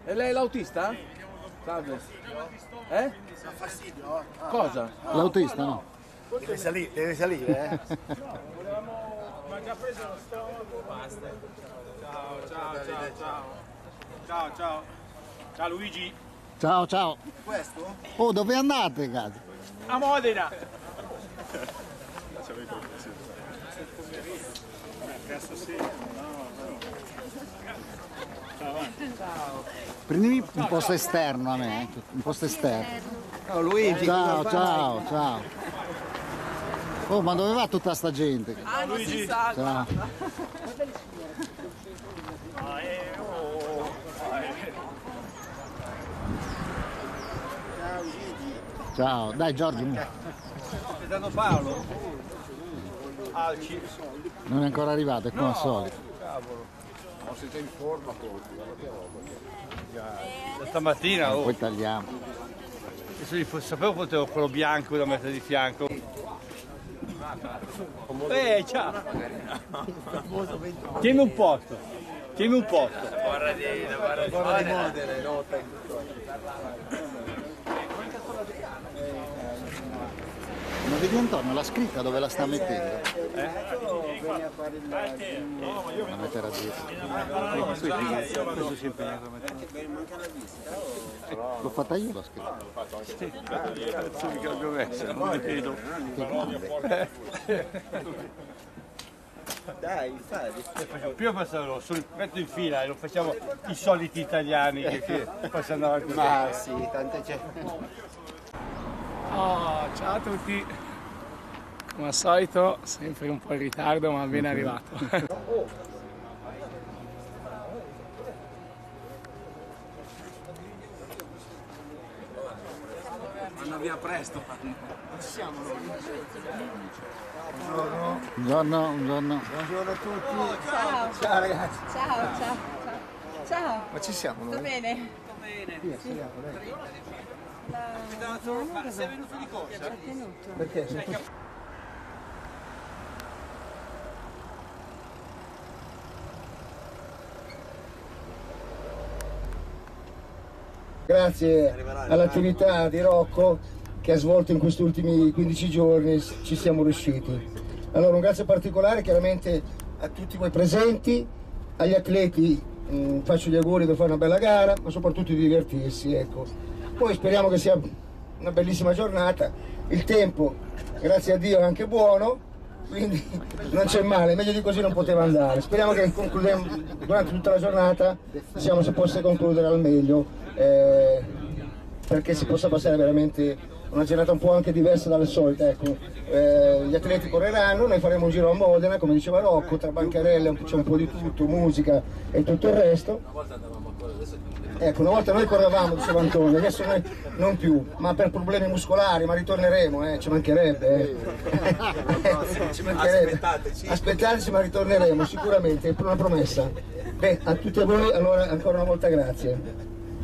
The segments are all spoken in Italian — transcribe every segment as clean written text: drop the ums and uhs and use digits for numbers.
E lei è l'autista? Salve. Eh? Fa fastidio? Cosa? L'autista no? Deve salire, eh? Ma già preso lo stomaco, basta. Ciao. Ciao Luigi. Ciao, ciao. Questo? Oh, dove andate, cazzo? A Modena. Prendimi un posto esterno a me, un posto esterno. Ciao Luigi. Ciao. Oh, ma dove va tutta sta gente? Non si sa. Ciao. Ciao, dai Giorgio. Aspettando Paolo. Alci. Non è ancora arrivato, è come al solito. Ma siete in forma Da stamattina, oh. Poi tagliamo. Se sapevo potevo quello bianco da mettere di fianco. Ciao. Tieni un posto. Guarda di Modena, nota in Ma vedi Antonio la scritta dove la sta mettendo? La metterà dietro. Questo si impegna a mettere. L'ho fatta io la scritta. Cazzo mica l'abbiamo messa, non mi vedo. Dai, fai. Prima passavano metto in fila e lo facciamo i soliti italiani che passano avanti. Ma sì, tante c'è. Oh, ciao a tutti, come al solito sempre un po' in ritardo ma ben arrivato. Vanno via presto. Buongiorno. Buongiorno a tutti. Ciao Ragazzi. ciao. Ma ci siamo Tutto noi? bene? Ma sei venuto di corsa? Perché? Grazie all'attività di Rocco che ha svolto in questi ultimi 15 giorni ci siamo riusciti. Allora un grazie particolare chiaramente a tutti voi presenti, agli atleti faccio gli auguri per fare una bella gara, ma soprattutto di divertirsi, ecco. Poi speriamo che sia una bellissima giornata, il tempo grazie a Dio è anche buono, quindi non c'è male, meglio di così non poteva andare. Speriamo che concludiamo durante tutta la giornata, si possa concludere al meglio, perché si possa passare veramente una giornata un po' anche diversa dalle solite. Ecco. Gli atleti correranno, noi faremo un giro a Modena, come diceva Rocco, tra bancarelle c'è un po' di tutto, musica e tutto il resto. Ecco, una volta noi correvamo, diceva Antonio, adesso noi non più, ma per problemi muscolari, ma ritorneremo, ci mancherebbe. Ci mancherebbe. Aspettateci, ma ritorneremo sicuramente, è una promessa. Beh, a tutti voi allora ancora una volta grazie.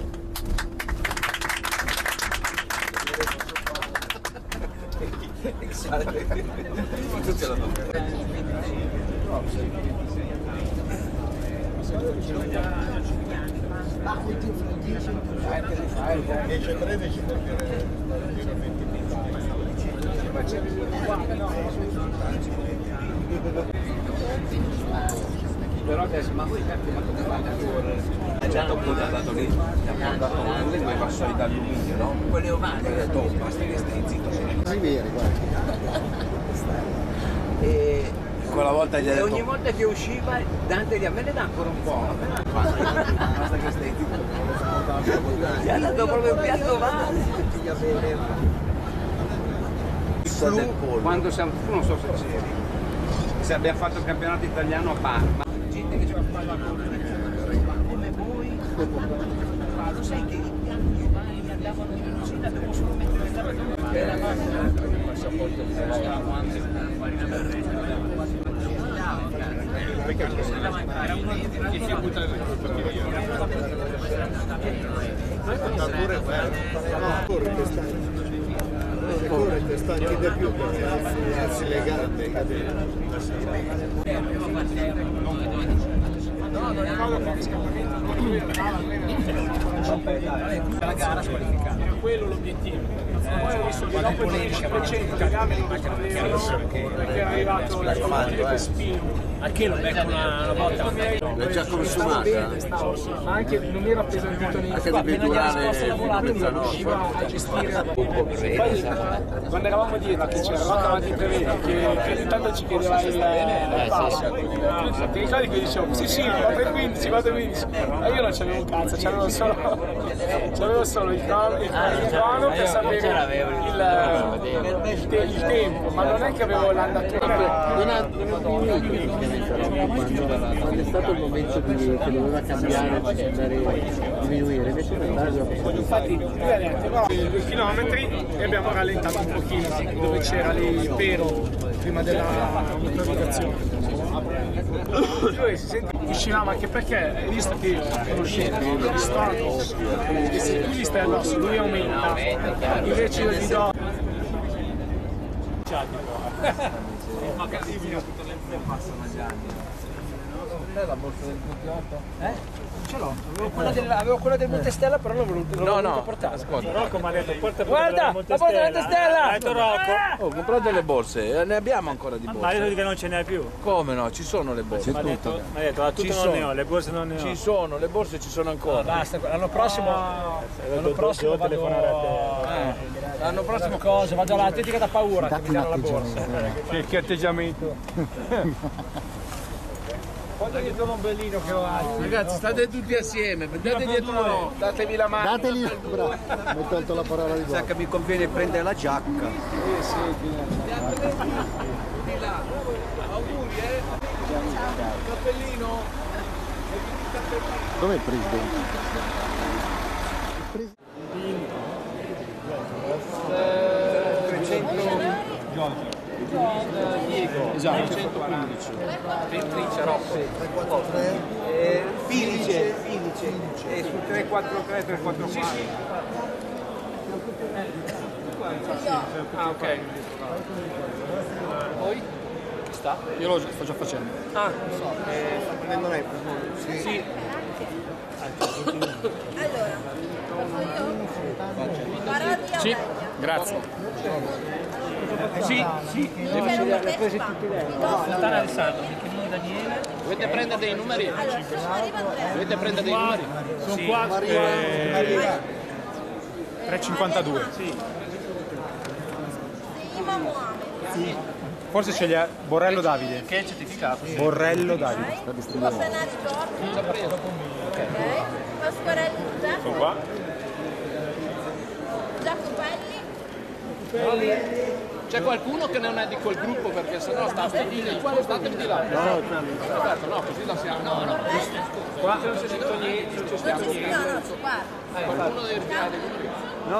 Però adesso, ma voi capite, ma come fate a correre? Già dopo da dato lì, abbiamo mandato uno dei vassoi d'alluminio, no? Quelli umani, ho detto, oh, basta che stai zitto. Così veri, guarda. E Quella volta gli ha detto, ogni volta che usciva Dante gli a me ne dà ancora un po'. basta che stai zitto, non lo sopportavo. Gli ha dato proprio un piatto male. Quando siamo, tu non so se c'eri, se abbiamo fatto il campionato italiano a Parma. Gente che gioca a come voi, ma lo sai che i piatti umani andavano in cucina, devo solo mettere la mano. Correte stanchi di più perché alzi le gambe. No, non ricordo qualche scappamento. la gara squalificata. Era quello l'obiettivo. Poi ho visto che dopo il 500 le gambe non cadevano perché era arrivato la comando per spino. Anche lo becco una volta. L'hai già consumata? Ma anche non mi era appesantito niente. Appena non riusciva a gestire. Poi quando eravamo dietro che c'era Rocca avanti prevede che intanto ci chiedeva il passo. Ti ricordi che dicevo sì 4:15 ma io non c'avevo un cazzo, c'avevo solo il crono per sapere il tempo, ma non è che avevo l'andatura. Quando è stato il momento che doveva cambiare per andare a diminuire, invece Infatti lui ha detto no, 2 chilometri e abbiamo rallentato un pochino dove c'era lì Pero prima della motorizzazione. Lui si sente uscivamo anche perché hai visto che conoscete il stato che se tu gli stai addosso lui aumenta, invece io gli do La borsa del 28? Ce l'ho, avevo quella del Montestella però non l'ho voluto portare. Ascolta. Rocco mi ha detto porta Guarda, la porta del Montestella! Ha detto Rocco. Oh, comprate le borse, ne abbiamo ancora di Ma ha borse. detto che non ce n'è più. Come no? Ci sono le borse. Mi ha detto la Ci tuta non ne sono. ho, le borse non ne ho. Ci sono, le borse ci sono ancora. Basta, l'anno prossimo vado telefonare a te. L'anno prossimo cosa, vado all'atletica da paura che mi danno la borsa. Che atteggiamento. Quando gli trovo un bellino che ho altro. Ragazzi, state tutti assieme, date dietro, datevi la mano. dateli, bravo, mi hai tolto la parola di Sa che mi conviene prendere la giacca. Auguri, cappellino. Dov'è il presidente? Esatto, 115. Trincia Rocco. 343. Filice. Su 343, 344. Ah, ok. Poi? Chi sta? Io lo sto già facendo. Ah, non so. Sta prendendo lei? Sì. Allora, posso io? Guarda via Sì, meglio. grazie. Sì, Non c'è una testa. Fontana Alessandro, Michelino Daniele. Dovete prendere dei numeri? Allora, se non arriva Andrea. Dovete prendere dei numeri? Sono qua 352. Prima Mohamed. Forse ce li ha Borrello Davide. Che è certificato? Borrello Davide. Passanari Giorgio. Già preso. Ok. Pasquarelli Giuseppe. Sono qua. Giacopelli. C'è qualcuno che non è di quel gruppo perché sennò sta spostatevi di là. No, così la siamo. No. Qua non c'è scritto niente, non c'è Non scritto ci niente. sono, no, guarda. Qualcuno deve ritirare dei numeri. No.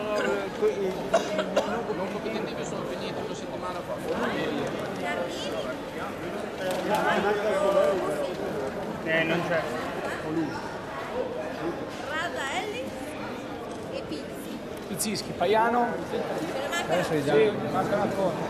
Non competitivi sono finiti una settimana fa. Non c'è. Rada Ellis e Pizzi. Pizzischi, Paiano. Me ne manca Sì, manca una cosa.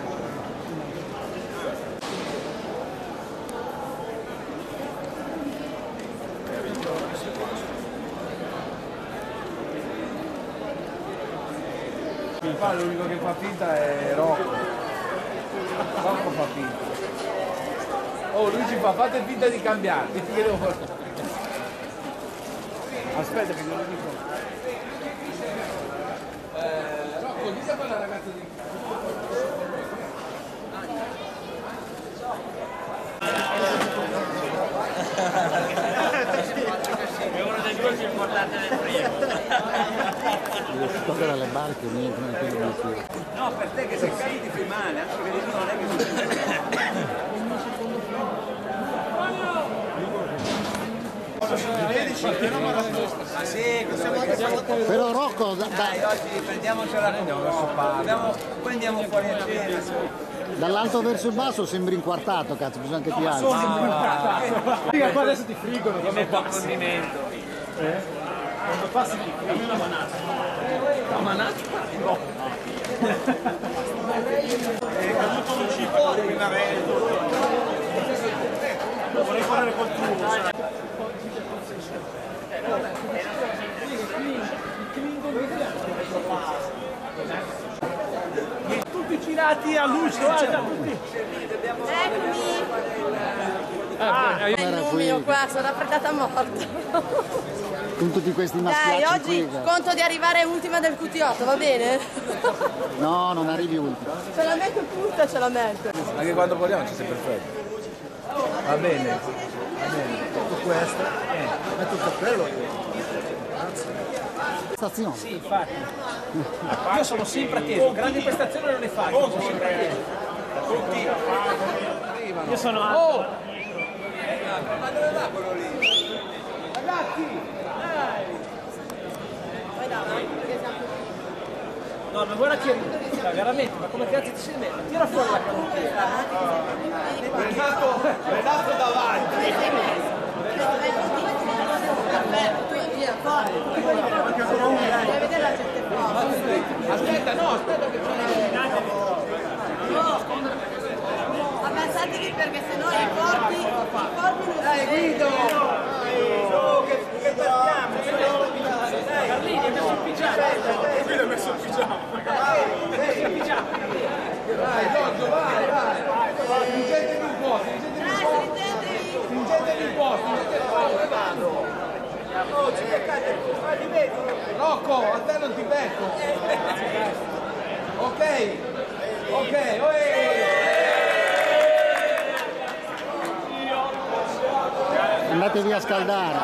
L'unico che fa finta è Rocco. Rocco fa finta. Oh, lui ci fa, fate finta di cambiare. Aspetta che non lo dico. Rocco, dica a quella ragazza di... È uno dei due più importanti del primo. Si tocca dalle barche, niente, non è più obiettivo. No, per te che sei caduti fai male, anche perché tu non è che... Ah sì, Però Rocco, dai, oggi prendiamocela poi andiamo fuori a cena. dall'alto verso il basso sembri inquartato, cazzo, bisogna che ti alzi. Dica qua adesso ti frigono quando passi. Condimento. Quando passi ti frigono una manata. La manata? No. È caduto un cibo in Pinarello. Vorrei fare col tuo. Gatti a luce, Eccomi! È il numero qua, sono raffreddata morta. Con tutti questi maschiacci. Dai, oggi conto di arrivare ultima del QT8, va bene? No, non arrivi ultima. Ce la metto tutta, ce la metto. Anche quando vogliamo ci sei perfetto. Va bene. Tutto questo, ma tutto quello. Stazione. Sì, infatti. Io sono sempre atteso, grandi prestazioni non le faccio, sono sempre atteso. Io sono alto. Ma dove va quello lì? Ragazzi! No, ma guarda che veramente, ma come cazzo ti sei messo? Tira fuori la canottiera. Renato davanti. Aspetta, no, aspetta che Avanzatevi perché sennò i corpi non dai, Guido! Che partiamo! Carlini è messo il pigiama. Guido ha messo il pigiama! Vai, Giorgio, vai! Fingetevi un po', fingetevi un po', dove vado? Oh, ci beccate, ti becco! Rocco, a te non ti becco! Ok, Andatevi a scaldare.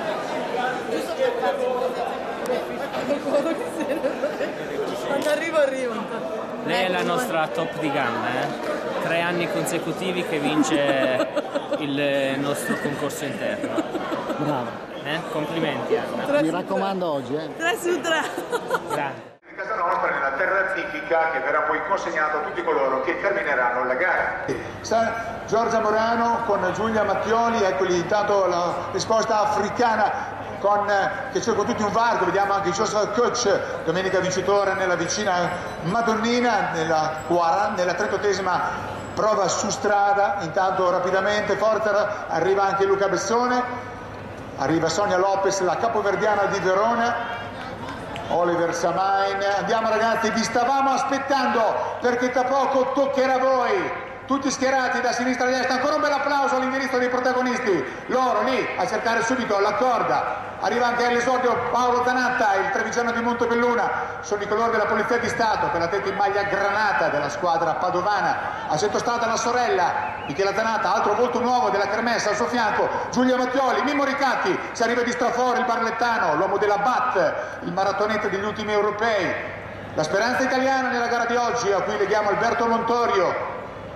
Quando arrivo. Lei è la nostra top di gamma, 3 anni consecutivi che vince il nostro concorso interno. Bravo. Complimenti Anna. Mi raccomando oggi, 3 su 3. Grande. Casa nostra nella terra psichica che verrà poi consegnato a tutti coloro che termineranno la gara. Sta Giorgia Morano con Giulia Mattioli, eccoli intanto la risposta africana che c'è con tutti un varco, vediamo anche Joseph Coach, domenica vincitore nella vicina Madonnina, nella 38esima prova su strada. Intanto rapidamente Forter, arriva anche Luca Bessone, arriva Sonia Lopez, la capoverdiana di Verona, Oliver Samain. Andiamo ragazzi, vi stavamo aspettando perché tra poco toccherà a voi, tutti schierati da sinistra a destra. Ancora un bel applauso all'indirizzo dei protagonisti, loro lì a cercare subito la corda. Arriva anche all'esordio Paolo Zanatta, il trevigiano di Montebelluna, sono i colori della Polizia di Stato, per la testa in maglia granata della squadra padovana. A centrostrada la sorella Michela Zanatta, altro volto nuovo della Kermesse, al suo fianco Giulia Mattioli, Mimmo Ricatti, si arriva di Straforo il barlettano, l'uomo della BAT, il maratoneta degli ultimi europei. La speranza italiana nella gara di oggi, a cui leghiamo Alberto Montorio.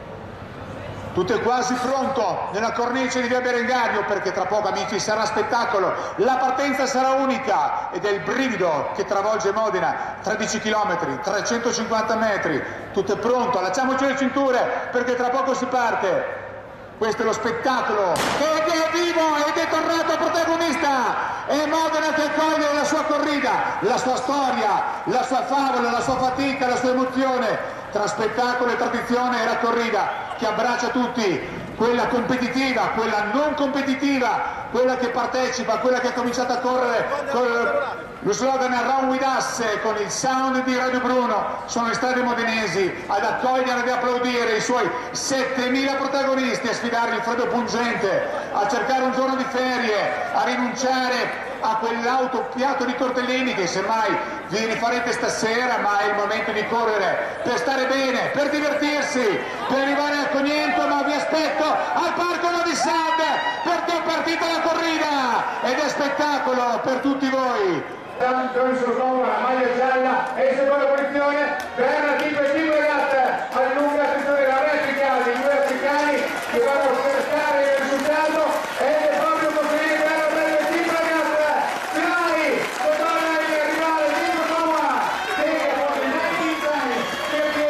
Tutto è quasi pronto nella cornice di via Berengario, perché tra poco amici sarà spettacolo, la partenza sarà unica ed è il brivido che travolge Modena, 13 km, 350 metri, tutto è pronto, allacciamoci le cinture perché tra poco si parte. Questo è lo spettacolo ed è vivo ed è tornato protagonista, è Modena che accoglie la sua corrida, la sua storia, la sua favola, la sua fatica, la sua emozione, tra spettacolo e tradizione e la corrida che abbraccia tutti, quella competitiva, quella non competitiva, quella che partecipa, quella che ha cominciato a correre con lo slogan Run With Us, con il sound di Radio Bruno. Sono le strade modenesi ad accogliere ed applaudire i suoi 7.000 protagonisti, a sfidare il freddo pungente, a cercare un giorno di ferie, a rinunciare a quell'autopiatto di tortellini che semmai vi rifarete stasera, ma è il momento di correre per stare bene, per divertirsi, per arrivare a Cognento, ma vi aspetto al Parco Novi Sad perché è partita la corrida ed è spettacolo per tutti voi. Con sul collo la maglia gialla e in seconda posizione Berna Tipo e Tipo Regatta, allunga attenzione la replica dei due africani che vanno a cercare il risultato ed è proprio così. Berna Tipo Regatta, Finali, controlla il rivale Diego Roma, che con il Nike perché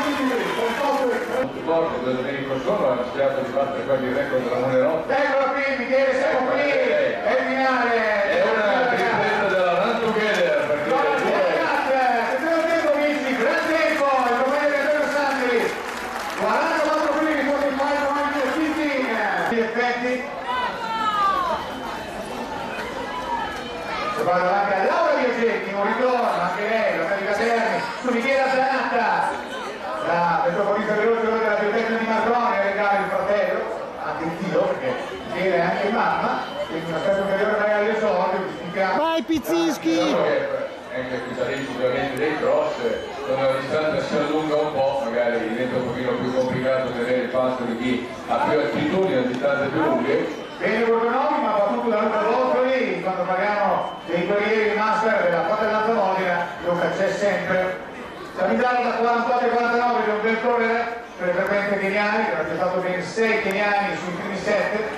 il corpo del Domenico Solo ha rischiato di battere quasi il record della Monero. Eccolo qui, Michele, siamo qui, è il finale. È una tripletta della Run Together, perché gran tempo, il comune di Antonio Sandri, 44 quindi con il maggio anche il Tintin. Gli effetti. Se vado anche a Laura Biasetti, un ritorno, anche lei, la Caterni, su Michela Zanatta. Brava, Vai Pizzinski! Anche questa legge ovviamente dei cross, quando la distanza si allunga un po', magari diventa un pochino più complicato tenere il passo di chi ha più attitudini a distanze più lunghe. Bene Borgonovi, ma battuto da Luca Bottoli, quando parliamo dei corrieri di master della Fratellanza Modena, Luca c'è sempre. Capitano da 48-49 di un bel correre per le frequenze keniane, che hanno fatto ben 6 keniani sui primi 7.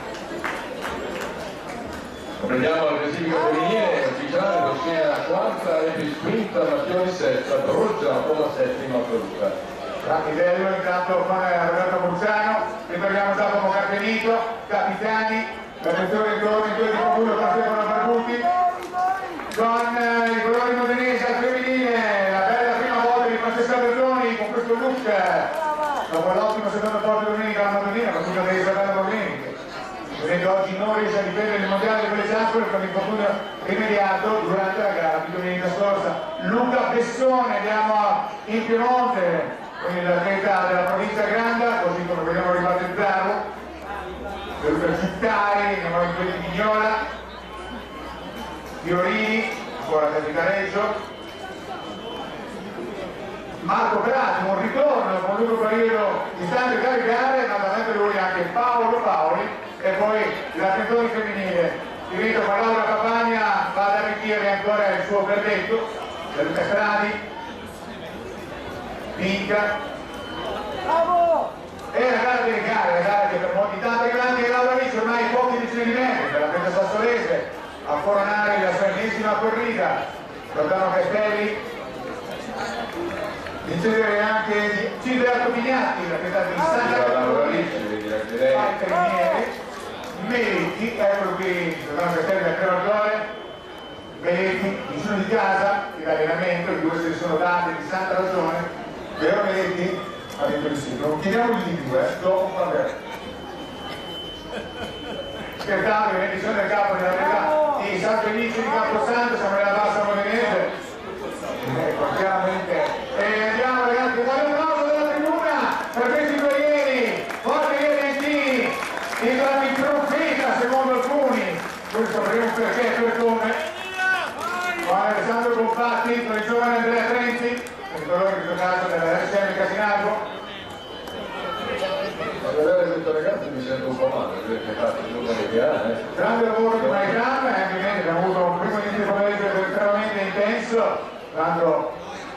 Prendiamo la classifica femminile ufficiale, Dossena quarta, Epi quinta, Mattioli sesta, Perugia come settima assoluta. Livello intanto con Roberto Burzano, ritorniamo Giacomo Carpenito, capitani, l'attenzione intorno in 2 di Comuno con Stefano Barbuti, con i colori modenesi al femminile, la bella prima volta di Francesca Bertoni con questo look, dopo l'ottimo secondo posto domenica alla Madonnina, ma scusa di Isabella Borlini, vedendo oggi non riesce a difendere il mondiale di quelle giaccole con l'infortunio rimediato durante la gara di domenica scorsa. Luca Bessone, andiamo in Piemonte, con l'atleta della provincia Granda, così come vogliamo ribattezzarlo, Luca Cittari, andiamo in quelli di Vignola, Fiorini, ancora Capicareggio, Marco Peratti, un ritorno con Luca Pariero di Sante Caricare, naturalmente lui anche Paolo Paoli e poi l'attenzione femminile. Finito con Laura Campagna, va ad arricchire ancora il suo verdetto, da Luca Stradi, Vinca. Bravo! E la gara delle gare, la gara che per molti tanti grandi e Laura Ricci ormai pochi decine di metri per la Penta Sassolese a coronare la sua ennesima corrida. Giordano Castelli, incidere anche Gilberto Pignatti, la Penta di Santa Caterina, Meletti, eccolo qui, Giordano Castelli da Creatore, Meletti, vicino di casa, in allenamento, di due se ne sono date di santa ragione. Vero Meletti? Ha detto di sì, non chiediamogli di più, dopo vabbè. Scherzando, benedizione del capo della realtà di San Felice di Camposanto, siamo nella bassa modenese. Ecco, chiaramente. E andiamo ragazzi, dai un applauso della tribuna per questi guerrieri, forti e valentini, il profeta secondo alcuni. Questo sapremo perché e per come. Con Alessandro Compatti, con il giovane Andrea Trenti, il colore in questo caso della RCM Casinago. A vedere questo ragazzo mi sento un po' male, perché ha fatto il numero che ha. Grande lavoro di Maicam, anche abbiamo avuto un primo inizio di pomeriggio estremamente intenso, tanto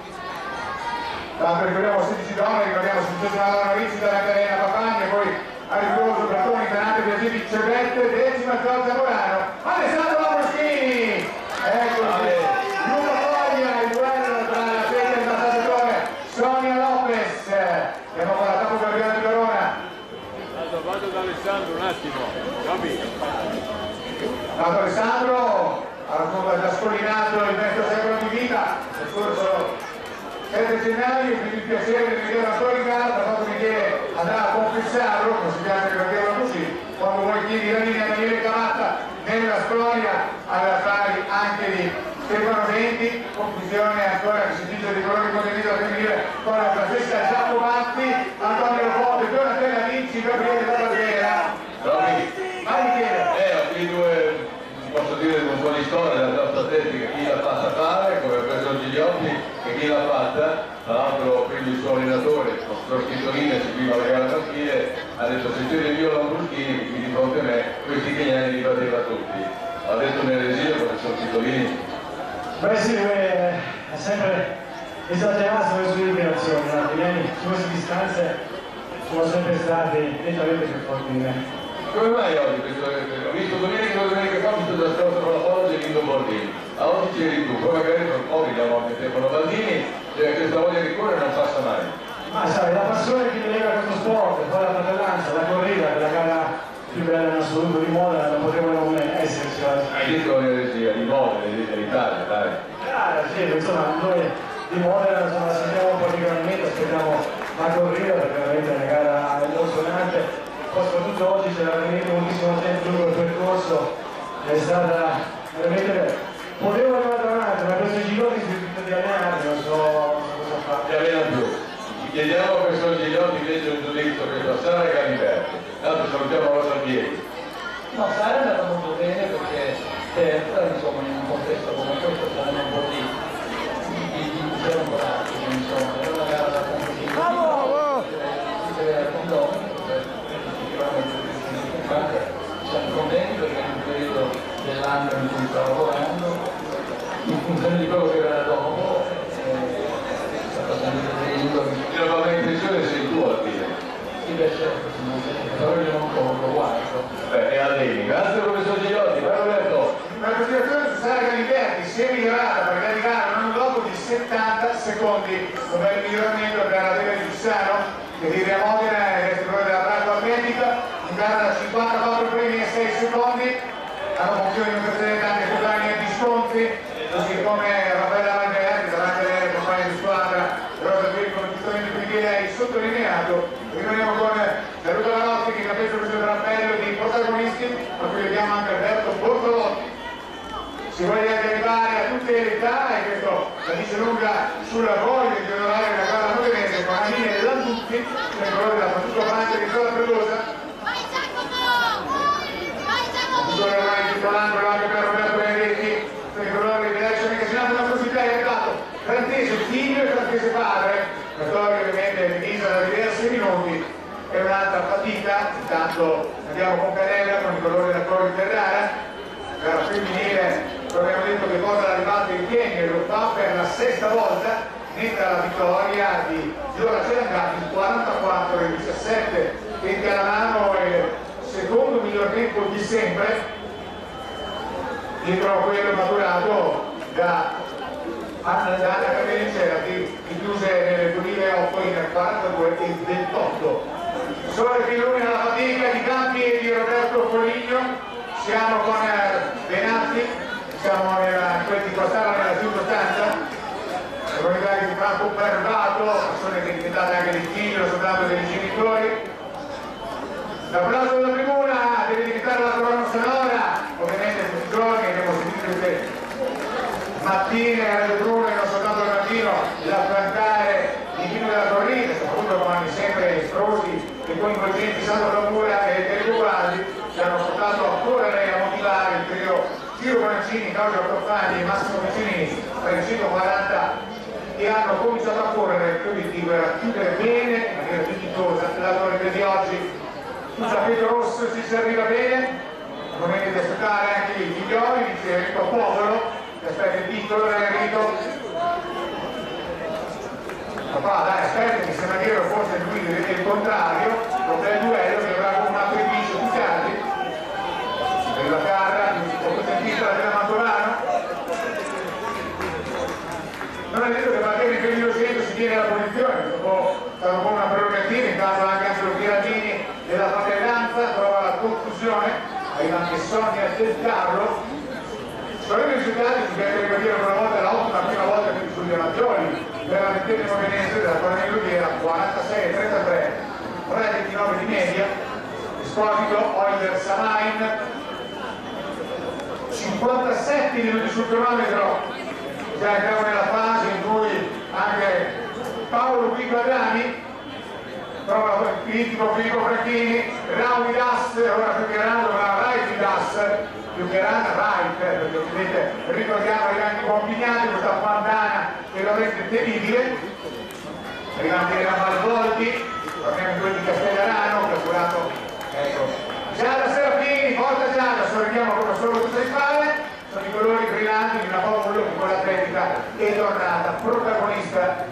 ricordiamo 16 donne, ricordiamo successo alla Laura Ricci dalla Carena Papagna, poi a ricorso Bertoni, Canante, Piacevi, Cebette, decima Giorgia Morano, Alessandro Lambroschini, eccoci, Luca Foglia, il duello tra la Pietra e il Massaggiatore, Sonia Lopez, andiamo con la capocarriera di Verona. Vado da Alessandro un attimo, Gabi. Tanto Alessandro ha già scollinato il mezzo secolo di vita, nel scorso 7 gennaio, quindi il piacere di vedere ancora in gara, da fatto Michele andrà a confessarlo, come si piace ricordarlo così, quando vuoi chiedi la linea Daniele Cavatta nella storia alla pari anche di Stefano Venti, conclusione ancora che si dice di colore condiviso a femminile con la Francesca Giacomatti, Antonio Lofote, Donatella Vinci, Gabriele Barbiera. Vai Michele! Qui due, posso dire un po' di storia della nostra atletica, chi l'ha fatta fare, come ha preso Gigliotti, e chi l'ha fatta, tra l'altro quindi il suo allenatore, il professor Schitolini, seguiva la gara maschile, ha detto se tu eri io Lambruschini, che qui di fronte a me, questi keniani li batteva tutti. Ha detto un'eresia il professor Schitolini. Beh sì, è sempre esagerato sulle sue dichiarazioni, no? Su queste distanze sono sempre stati nettamente più forti di me. Come mai oggi? Ho visto domenica fa, ho visto della scorsa con la Foggia e Lindo Bordini. A oggi c'eri tu, poi magari per un po' vediamo anche Stefano Baldini, cioè questa voglia di correre non passa mai. Ma sai, la passione che mi lega a questo sport, poi la fratellanza, la corrida, che è la gara più bella in assoluto di moda, non poteva non esserci. Hai detto un'eresia, di moda, dell'Italia, dai. Sì, insomma, noi di moda la sentiamo un po' particolarmente, aspettiamo la corrida perché veramente è una gara emozionante. Poi soprattutto oggi c'era veramente moltissimo tempo lungo il percorso, è stata veramente potevo arrivare avanti, ma questo Gigliotti si è tutto di allenarmi, non so cosa fare. Ti allena più. Chiediamo a questo Gigliotti invece un giudizio questa Sara e Galiberto. Tanto salutiamo la vostra piedi. No, Sara è andata molto bene perché insomma in un po' contesto come questo saranno un po' di coraggio, insomma, è una gara da competizione, si deve al condominio, siamo contenti perché è un periodo dell'anno in cui sto lavorando, in funzione di quello che verrà dopo, sta facendo la tua intenzione sei tu a dire. sì, beh, certo, però io non corro, guardo. E alleni. Grazie professor Gigliotti, vai Roberto. La classificazione su Sara Galiberti si è migliorata perché è arrivata un anno dopo di 70 secondi, un bel miglioramento per la Vega di Giussano che vive a Modena e resta quello della Prato Atletica, in gara da 54 premi e 6 secondi, hanno funzioni di precedente anche Giovanni e Disconti, così come Raffaella Valverdi davanti alle compagne di squadra, Rosa Pirri come giustamente qui lei sottolineato. Rimaniamo con Luca Lanotti che ha preso questo drappello di protagonisti, a cui vediamo anche Alberto Bortolotti. Si voglia anche arrivare a tutte le età e questo la dice lunga sulla voglia di onorare la gara modenese con la linea dell'Anducchi nel colore della Fatuto Francia di Zola Predosa. Ancora ormai titolando anche per Roberto Benedetti nel colore di Villaccia Casinato, una possibilità è dato Frantese figlio e Frantese padre, la storia ovviamente divisa da diversi minuti, è un'altra fatica. Intanto andiamo con Canella con il colore da Corri Ferrara, gara femminile. Abbiamo detto che cosa è arrivato in Kenya e lo fa per la 6ª volta, netta la vittoria di Giora Celangati, 44,17, che alla mano è il secondo miglior tempo di sempre, dietro a quello maturato da Anna Camerecera che chiuse nel 2008 in 42,28. Sole che illumina la fatica di Campi e di Roberto Foligno. Siamo con Benatti, siamo in quel di Quastara nella circostanza, comunità che si fa un po' pervato, persone che diventate anche dei figli o soltanto dei genitori. L'applauso della tribuna deve diventare la colonna sonora, ovviamente tutti i giorni abbiamo sentito queste mattine a Radio Bruno e non soltanto al mattino l'affrontare il fino della corrida, soprattutto con anni sempre esplosi e coinvolgenti Sandro Lamura e Enrico Guardi, che hanno portato a correre e a motivare il trio Ciro Bonaccini, Claudio Ortofani e Massimo Vicinini per i 140 che hanno cominciato a correre. L'obiettivo era chiudere bene, in maniera dignitosa, la corrida di oggi. Sul tappeto rosso ci arriva bene, non è di aspettare anche i figlioli, dice Enrico Povolo, che aspetta il titolo dell'Enrico. Papà dai, aspetta, mi sembra che forse lui deve dire il contrario, dopo il duello che avrà come un altro indice più tardi. Per la carra, ho sentito la della Mantovano. Non è detto che magari per il 200 si tiene la posizione, è stata un po' una prerogativa, intanto anche Angelo Piradini della fratellanza trova la conclusione, arriva anche Sonia Del Carlo. Sono i risultati si deve ribadire una volta l'ottima prima volta che Giulia Maggioli per la ventesima modenese della Colonia Rubiera, 46,33, 3,29 di media. Esposito Oliver Samain, 57 minuti sul cronometro. Già entriamo nella fase in cui anche Paolo Guiguadani trova il critico Filippo Franchini, Raul Das, ora più che Raul, ma Raul Das, più che Raul, perché ovviamente ricordiamo arrivando Pompignani, questa bandana che lo rende terribile, arrivando da Malvolti, torniamo in quelli di Castellarano, calcolato, ecco, Giada Serafini, volta Giada, sorridiamo come solo tu sai fare, sono i colori brillanti di una Popolo con l'atletica e tornata protagonista.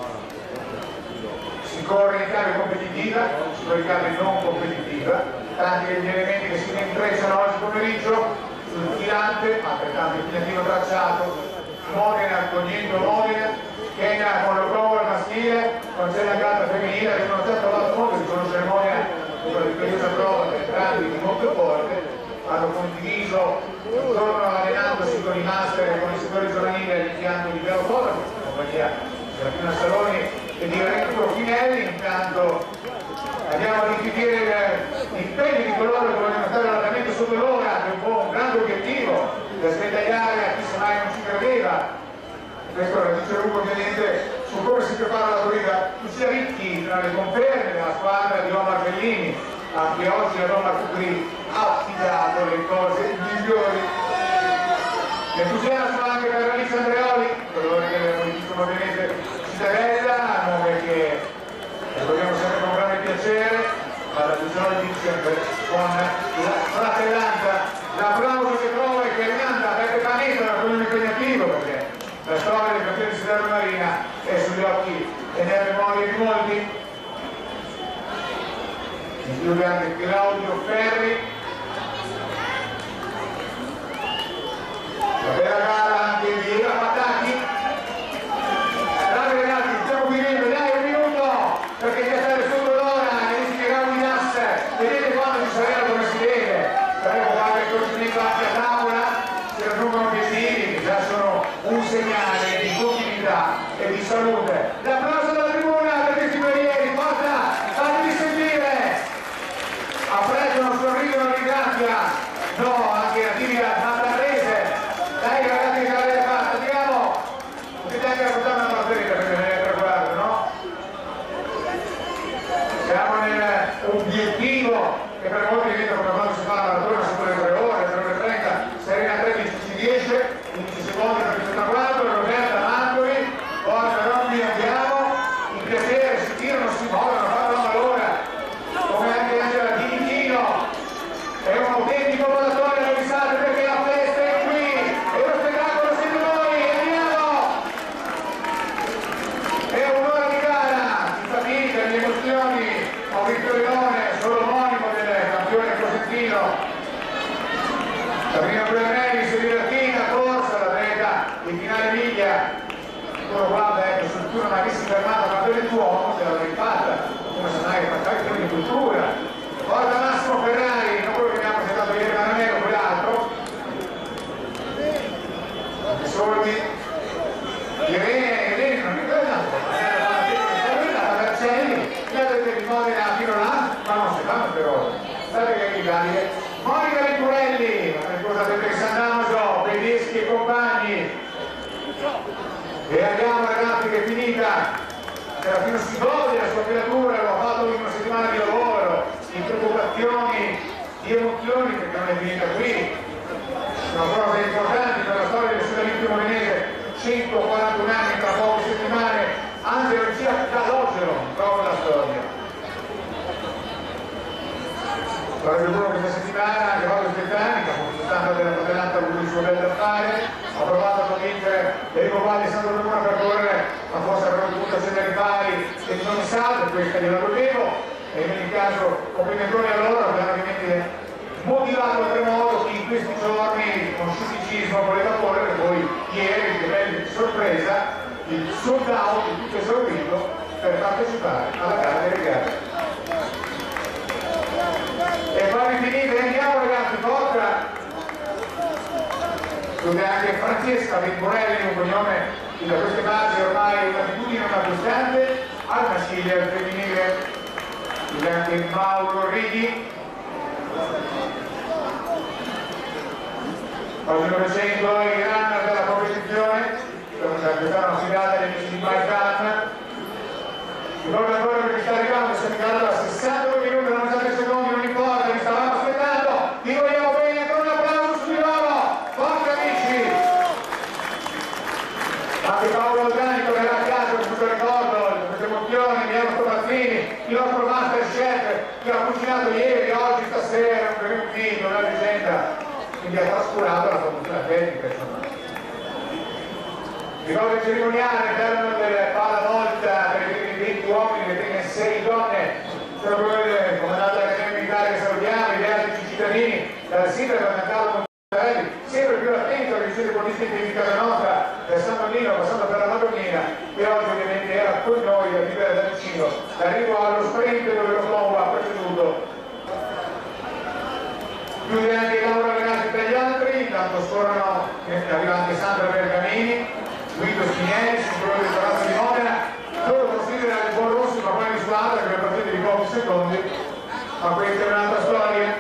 Si corre in chiave competitiva, si corre in chiave non competitiva, tanti degli elementi che si intrecciano oggi pomeriggio sul filante, altrettanto impegnativo tracciato, Modena togliendo Modena, Kenya con lo Provo al maschile, con c'è la gatta femminile, che non c'è trovato modo di conoscere Modena con la vittoriosa prova per entrambi di molto forte. Hanno condiviso intorno allenandosi con i master e con i settori giovanili all'impianto di Vero Fotografi, compagnia della Pina Saloni e di Renzo Finelli. Intanto andiamo a riempire l'impegno di coloro che vogliono stare all'allenamento sotto l'ora, che è un po' un grande obiettivo da svegliare a chi semmai non ci credeva. Questo lo dice Luca ovviamente su come si prepara la corrida. Tu sia ricchi tra le conferme della squadra di Omar Bellini, anche oggi a Roma Cupri ha affidato le cose migliori. Entusiasmo anche per Alice Andreoli, coloro che abbiamo visto ovviamente Cittadella, nome che vogliamo sempre con grande piacere, ma da tutti noi sempre con la fratellanza, l'applauso che trova e che rimanda Peppe Panetta da quello impegnativo, perché la storia del campione di Siderno Marina è sugli occhi e nella memoria di molti. Include anche Claudio Ferri. La bella gara anche di Eva Patacchi. Bravi ragazzi, stiamo finendo, dai un minuto, perché già stare sotto l'ora e vi spiegavo i NAS, vedete quando ci saremo come si deve, saremo qualche accorgimento anche a tavola, si raggiungono obiettivi che già sono un segnale di continuità e di salute. L'applauso dalla tribuna per questi guerrieri, forza, fatevi sentire! Apprezzano, sorridono, ringrazia, no, anche la timida Santa Rese. Dai ragazzi che l'avete fatta, andiamo! Potete anche raccontare una partita perché me ne è preparato, no? Siamo nell'obiettivo che per molti diventa come quando si fa la maratona sotto le 3 ore, 3 ore 30, Serena 13 ci 10, 15 secondi per il 74, Roberta Mantoli, forza Robby andiamo, il piacere, si tirano, si muovono, fanno una valore, come anche Angela Dinichino, è un autentico ballatore, lo risate perché la festa è qui, e lo spettacolo siete voi, andiamo! È un'ora di gara, si fatica, le emozioni, Maurizio Leone, solo omonimo del campione cosentino, Sabrina Bernelli, Sevilla corsa, la dreta, in finale miglia, uno guarda, ecco, struttura ma che si è fermata, ma per il tuo uomo se l'avrei fatta, come se mai fa il di cultura. Porta Massimo Ferrari, non quello che abbiamo presentato ieri, ma non è quell'altro. Soldi, Irene, non mi credo, la Vercelli, gli altri di Modena fino là, ma non si fanno per ora. State che è Davide. Monica Venturelli, ma per cosa del San Damaso, Bedeschi e compagni. E andiamo ragazzi che è finita. Serafino si gode la sua creatura, lo ha fatto in una settimana di lavoro, di preoccupazioni, di emozioni, perché non è finita qui. Sono cose importanti per la storia del sodalizio modenese, 141 anni tra poche settimane, Angelo Lucia Calogero, proprio la storia. Allora, uno questa settimana, che va britannica, come sostanza della fratellanza ha avuto il suo bel da fare, ha provato a convincere Enrico Valli e Sandro Luna per correre, ma forse avrebbe dovuto essere ripari e non mi salvo, questa gliela volevo, e in ogni caso complimentoni a loro, che hanno ovviamente motivato oltremodo chi in questi giorni con scetticismo voleva correre, poi ieri, che bella sorpresa, il sold out di tutto esaurito per partecipare alla gara delle gare. E poi finite, andiamo ragazzi, forza! Dove anche Francesca Venturelli, un cognome che da queste basi ormai è un'abitudine, una costante, al maschile e al femminile, dove anche Mauro Righi, oggi 900 i runner della competizione, quest'anno affidata agli amici di Baitan. Ricordo ancora perché sta arrivando, si è arrivato da 62 minuti, 97 secondi, non importa, vi stavamo aspettando, vi vogliamo bene, con un applauso su di loro, forza amici! Anche Paolo Organico che era a casa con questo ricordo, queste emozioni, Miano Tomazzini, il nostro master chef che ha cucinato ieri, oggi, stasera, per un video, una leggenda, quindi ha trascurato la produzione tecnica, insomma. Ricordo il cerimoniale all'interno del Palavolta per i 20 uomini, le prime 6 donne, sono come comandante dell'Accademia Militare che salutiamo, gli altri cittadini, dal sindaco a Carlo Montarelli, sempre più attento alle vicende politiche di casa nostra, da San Marino passando per la Madonnina, che oggi ovviamente era con noi a vivere da vicino, l'arrivo allo sprint dove lo Como ha preceduto. Chiude anche Laura Renati tra gli altri, intanto scorrono, arriva anche Sandra Bergamini, Guido Spinelli, signore del Palazzo di Modena, loro considerano il buon rosso ma poi di squadra che le partite di pochi secondi, ma questa è un'altra storia.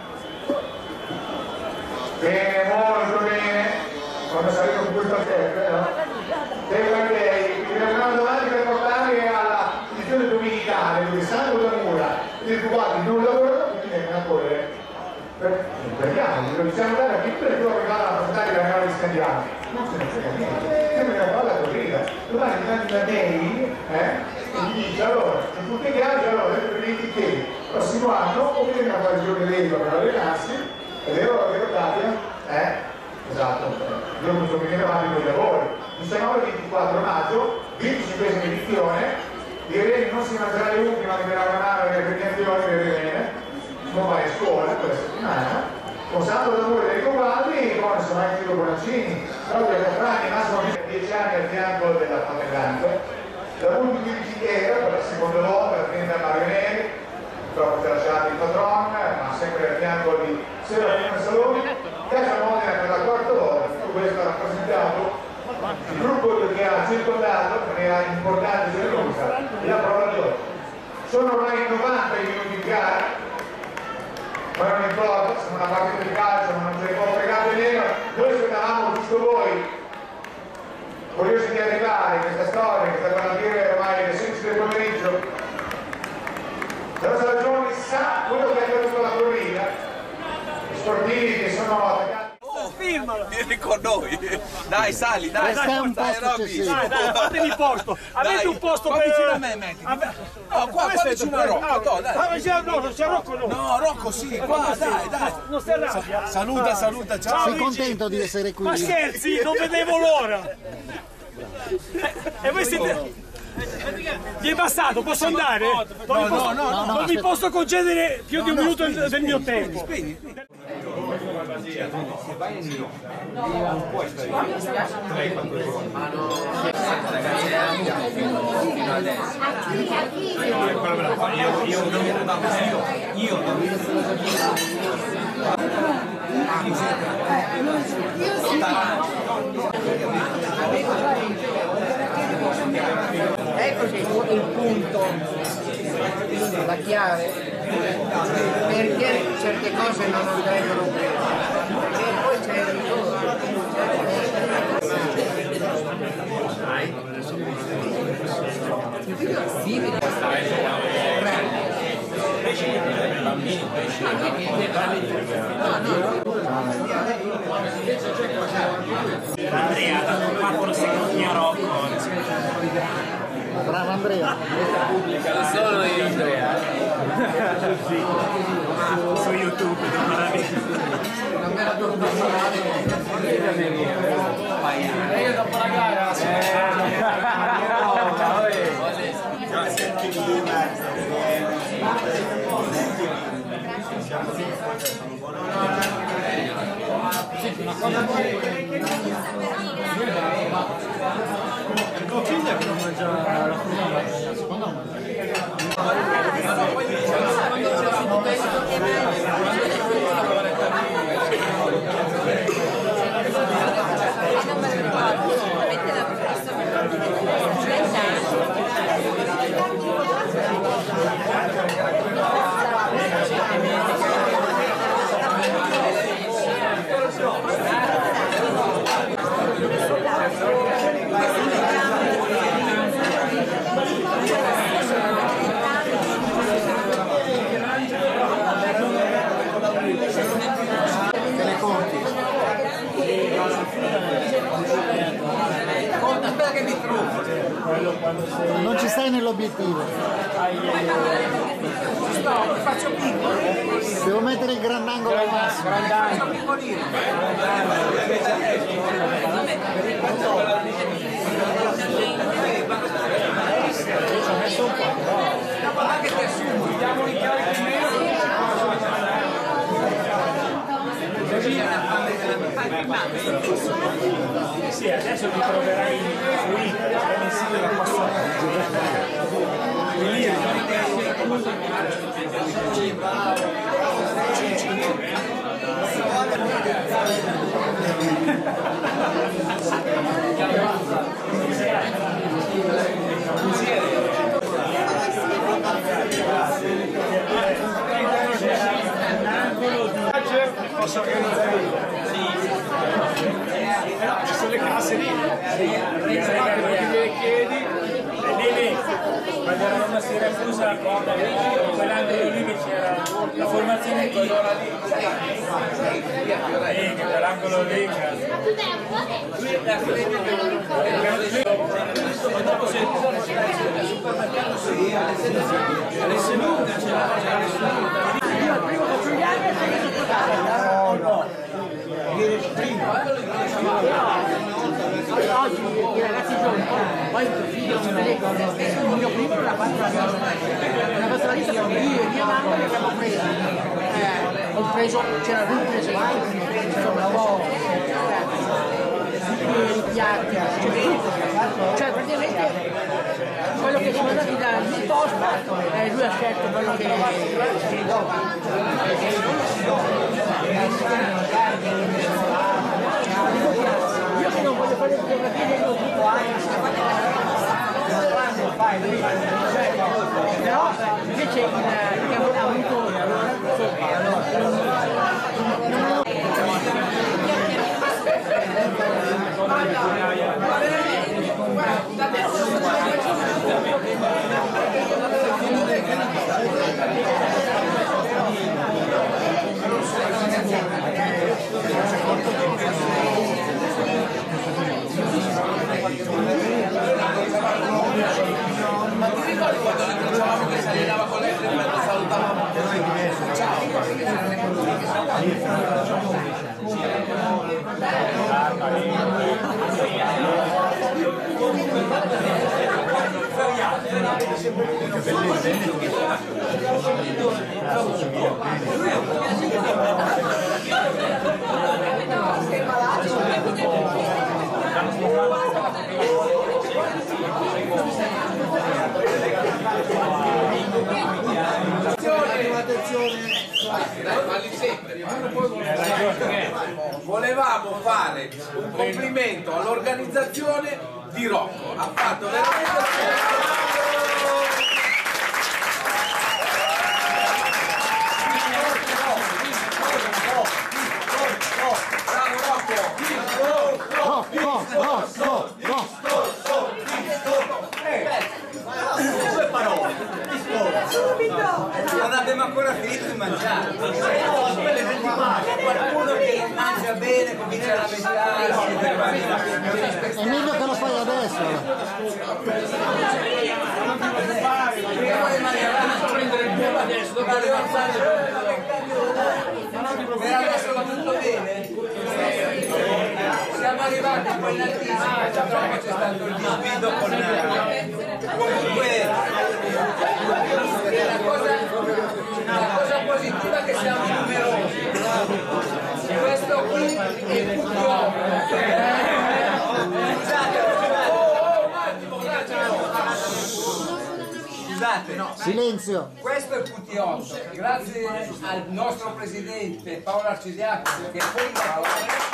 Bene, molto bene, quando saremo su questo step, no? Dei una domanda per portare alla edizione domenicale dove Sandro Damura e i cubati non lavorano, quindi vengono a correre. Vediamo, lo diciamo dare a chi per il giorno che vanno a presentare la gara di andiamo? Non se ne frega niente, sembra che la corrida, domani andate da lei, e gli dice allora, se tu ti chiami, allora dimentichi che il prossimo anno o vieni a fare il giorno di per allenarsi, è vero Katia? Esatto, io non so venire avanti con i lavori. 19 e 24 maggio, 25esima edizione, di Reni non si mangerà le ultime, mi darà una mano alle premiazioni delle Rene, non vai a scuola quella settimana, con Santo d'Amore dei Cobaldi, con insomma il Tiro Bonaccini, Claudia Caprani, Massimo 10 anni al fianco della Fratellante, da Multi di Vigiera, per la seconda volta, la fine da Mario Neri, purtroppo si è lasciato il patron, ma sempre al fianco di Serafino Saloni, Casa Modena per la quarta volta, tutto questo ha rappresentato il gruppo che ha circondato in maniera importante e generosa la prova di oggi. Sono ormai 90 i minuti di gara, ma non importa, siamo una partita di calcio, ma non ce ne può fregare nemmeno. Noi aspettavamo giusto voi, curiosi di arrivare in questa storia che sta a dire ormai alle 16 del pomeriggio. La nostra ragione sa quello che è accaduto alla corrida, gli sportivi che sono attaccati. Firmalo! Vieni con noi! Dai, sali, dai! Dai, Robby! Dai, fatevi posto! Avete un posto qua per... vicino a me, metti! No, qua vicino a Rocco, dai! c'è Rocco no! No, Rocco sì, qua, dai! Non stai arrabbia! Saluta, ciao! Sei contento di essere qui? Ma scherzi, non vedevo l'ora! E voi siete... Gli è bastato, posso andare? Non vi posso concedere più di un minuto del mio tempo. Eccoci il punto, la chiave, perché certe cose non andrebbero bene, e poi c'è il Andrea ha dato 4 secondi a Rocco. Bravo Andrea. Solo io Andrea. Su YouTube non me la torno a io dopo la gara tua figlia che non mangia la frutta, secondo me. Non ci stai nell'obiettivo. Faccio piccolo. Devo mettere il grandangolo al massimo. Faccio piccolino. Ci ho messo un po'. Ma che ti assumo? Diamo i chiari di Sì, adesso ti troverai su internet, mi si deve passare. Posso organizzare io? Ci sono le casse lì. Le chiedi, quando eravamo a Siracusa, quell'angolo lì che c'era la formazione di quell'angolo lì. Oggi i ragazzi giovani, poi il figlio si vede il mio primo l'ha fatto la lista perché io e mia mamma li abbiamo presi. Ho preso, c'era lui preso insomma un po' i piatti, cioè praticamente quello che sono andati dall'imposta lui ha scelto quello che io che non voglio fare fotografie del mio tipo però invece che ha avuto Ma ti ricordi quando le dicevamo che si allenava con lei prima e lo salutavamo? Ciao! Volevamo fare un complimento all'organizzazione di Rocco, ha fatto veramente non abbiamo ancora finito di mangiare. Qualcuno che mangia bene comincia a lamentarsi. È meglio che lo fai adesso. prendere il volo adesso, dopo rialzare per adesso va tutto bene? Siamo arrivati poi in altissimo, purtroppo c'è stato il disguido con comunque la cosa positiva è che siamo numerosi. Questo qui è il punto. Scusate, no. Silenzio. Questo è il QT8, grazie al nostro presidente Paolo Arcesiaco che è fondatore.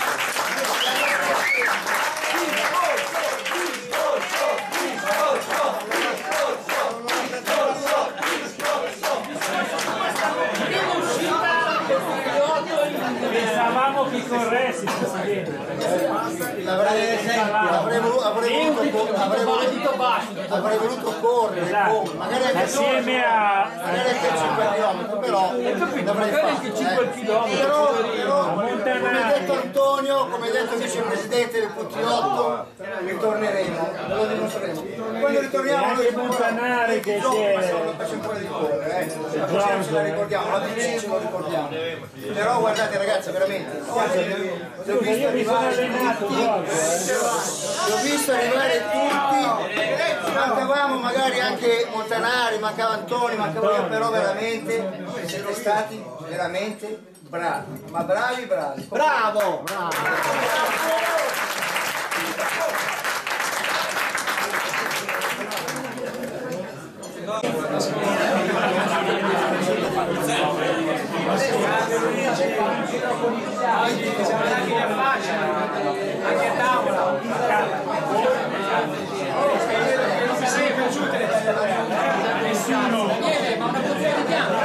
Pensavamo che corressi, Presidente. Avrei voluto correre, esatto. magari anche assieme a 5 km, però l'avrei fatto. 5 km. Però, come ha detto Antonio, come ha detto il vicepresidente del QT8, ritorneremo, lo dimostreremo. Quando ritorniamo anche Montanari che c'è un po' di correre, ce la ricordiamo, la DC ce lo ricordiamo. Però guardate ragazzi, veramente, l'ho visto arrivare tutti, mancavamo magari anche Montanari, mancava Antonio, mancavo io, però veramente siete stati veramente bravi, ma bravi. Bravo! Anche a tavola. Non mi sei piaciute le tagliatelle? Nessuno. Ma una pozione bianca.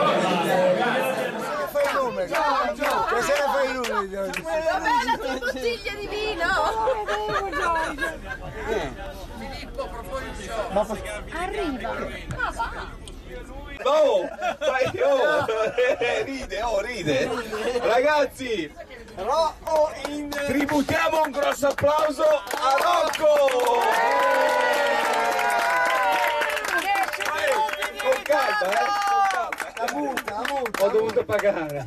Fai il nome. Stasera fai il nome. Va bene, 3 bottiglie di vino. Filippo propone Arriva. Ma va. Oh, ride. Ragazzi, tributiamo un grosso applauso a Rocco. Con calma, La multa. Ho dovuto pagare.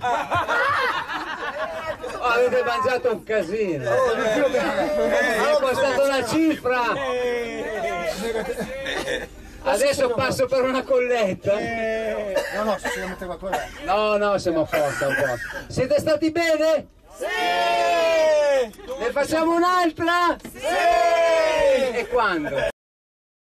Avete mangiato un casino. È costato una cifra. Adesso passo per una colletta. No, se ci mette qualcosa. No, siamo a posto, un po'. Siete stati bene? Sì! Ne facciamo un'altra? Sì! E quando?